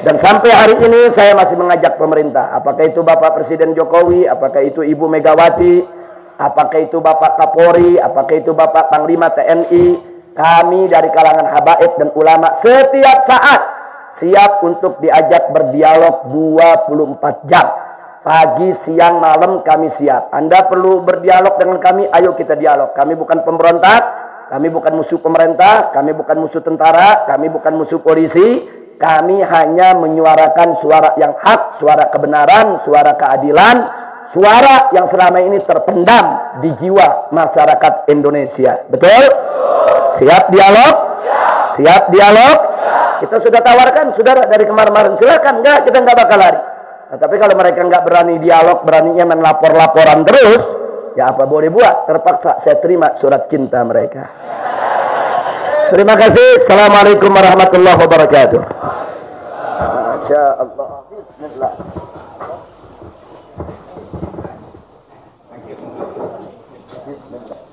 Dan sampai hari ini saya masih mengajak pemerintah, apakah itu Bapak Presiden Jokowi, apakah itu Ibu Megawati, apakah itu Bapak Kapolri, apakah itu Bapak Panglima TNI, kami dari kalangan habaib dan ulama setiap saat siap untuk diajak berdialog 24 jam. Pagi, siang, malam kami siap. Anda perlu berdialog dengan kami, ayo kita dialog. Kami bukan pemberontak, kami bukan musuh pemerintah, kami bukan musuh tentara, kami bukan musuh polisi. Kami hanya menyuarakan suara yang hak, suara kebenaran, suara keadilan, suara yang selama ini terpendam di jiwa masyarakat Indonesia. Betul? Siap dialog? Siap dialog? Kita sudah tawarkan, saudara, dari kemarin-kemarin. Silakan, enggak, kita enggak bakal lari. Nah, tapi kalau mereka enggak berani dialog, beraninya main lapor-laporan terus, ya apa boleh buat? Terpaksa saya terima surat cinta mereka. Terima kasih. Assalamualaikum warahmatullahi wabarakatuh. Masya Allah. Bismillah. Bismillah.